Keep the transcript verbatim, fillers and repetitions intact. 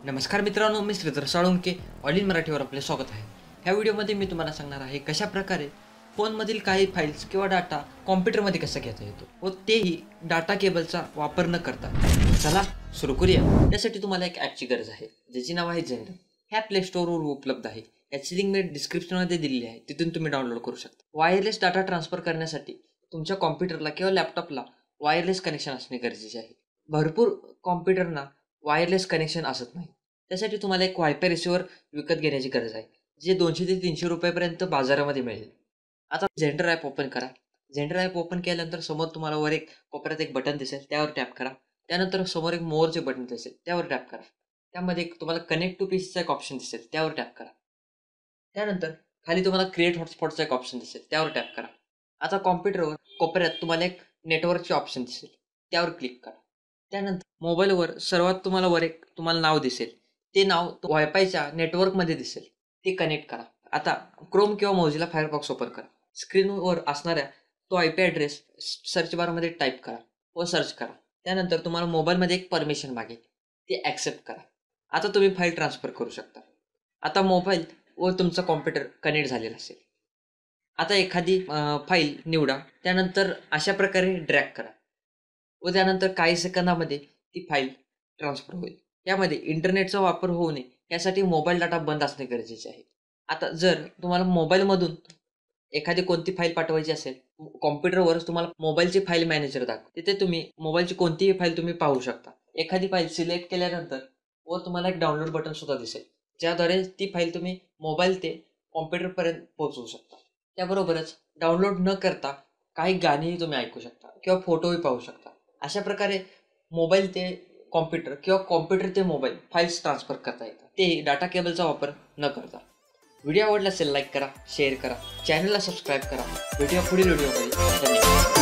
नमस्कार मित्रांनो, मी श्रीधर साळुंके. ऑल इन मराठीवर आपले स्वागत आहे. ह्या व्हिडिओमध्ये मी तुम्हाला सांगणार आहे कशा प्रकारे फोनमधील काही फाईल्स किंवा डाटा कॉम्प्युटरमध्ये कसा घेता येतो व तेही डाटा केबलचा वापर न करता. चला सुरू करूया. त्यासाठी तुम्हाला एक ॲपची गरज आहे ज्याचे नाव आहे झेंडर. ह्या प्ले स्टोअरवर उपलब्ध आहे. याची लिंक मी डिस्क्रिप्शनमध्ये दिलेली आहे, तिथून तुम्ही डाउनलोड करू शकता. वायरलेस डाटा ट्रान्सफर करण्यासाठी तुमच्या कॉम्प्युटरला किंवा लॅपटॉपला वायरलेस कनेक्शन असणे गरजेचे आहे. भरपूर कॉम्प्युटरना वायरलेस कनेक्शन असत नाही. त्यासाठी तुम्हाला एक वायफाय रिसिव्हर विकत घेण्याची गरज आहे, जे दोनशे ते तीनशे रुपयापर्यंत बाजारामध्ये मिळेल. आता झेंडर ॲप ओपन करा. झेंडर ॲप ओपन केल्यानंतर समोर तुम्हाला वर एक कोपऱ्यात एक बटन दिसेल, त्यावर टॅप करा. त्यानंतर समोर एक मोरचे बटन दिसेल, त्यावर टॅप करा. त्यामध्ये तुम्हाला कनेक्ट टू पीसीचा एक ऑप्शन दिसेल, त्यावर टॅप करा. त्यानंतर खाली तुम्हाला क्रिएट हॉटस्पॉटचा एक ऑप्शन दिसेल, त्यावर टॅप करा. आता कॉम्प्युटरवर कोपऱ्यात तुम्हाला एक नेटवर्कचे ऑप्शन दिसेल, त्यावर क्लिक करा. त्यानंतर मोबाईलवर सर्वात तुम्हाला वर एक तुम्हाला नाव दिसेल, ते नाव वायफायच्या नेटवर्कमध्ये दिसेल, ते कनेक्ट करा. आता क्रोम किंवा मोझिला फायरफॉक्स ओपन करा. स्क्रीनवर असणाऱ्या तो आय पी ॲड्रेस सर्च बारमध्ये टाईप करा व सर्च करा. त्यानंतर तुम्हाला मोबाईलमध्ये एक परमिशन मागेल, ते ॲक्सेप्ट करा. आता तुम्ही फाईल ट्रान्सफर करू शकता. आता मोबाईल व तुमचा कॉम्प्युटर कनेक्ट झालेला असेल. आता एखादी फाईल निवडा. त्यानंतर अशा प्रकारे ड्रॅग करा व त्यानंतर काही सेकंदामध्ये ती फाईल ट्रान्सफर होईल. यामध्ये इंटरनेटचा वापर होऊ नये यासाठी मोबाईल डाटा बंद असणे गरजेचे आहे. आता जर तुम्हाला मोबाईलमधून एखादी कोणती फाईल पाठवायची असेल, कॉम्प्युटरवरच तुम्हाला मोबाईलची फाईल मॅनेजर दाखव. तिथे तुम्ही मोबाईलची कोणतीही फाईल तुम्ही पाहू शकता. एखादी फाईल सिलेक्ट केल्यानंतर वर तुम्हाला एक डाउनलोड बटन सुद्धा दिसेल, ज्याद्वारे ती फाईल तुम्ही मोबाईल ते कॉम्प्युटरपर्यंत पोहोचवू शकता. त्याबरोबरच डाउनलोड न करता काही गाणीही तुम्ही ऐकू शकता किंवा फोटोही पाहू शकता. अशा प्रकारे मोबाईल ते कॉम्प्युटर किंवा कॉम्प्युटर ते मोबाईल फाईल्स ट्रान्सफर करता येतात, ते डाटा केबलचा वापर न करता. व्हिडिओ आवडला असेल लाईक करा, शेअर करा, चॅनलला सबस्क्राईब करा. भेटूया पुढील व्हिडिओमध्ये. धन्यवाद.